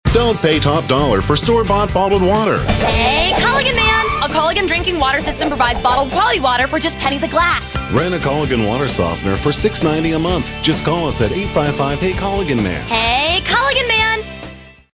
Don't pay top dollar for store-bought bottled water. Hey, Culligan Man! A Culligan drinking water system provides bottled quality water for just pennies a glass. Rent a Culligan water softener for $6.90 a month. Just call us at 855-HEY-CULLIGAN-MAN. Hey, Culligan Man!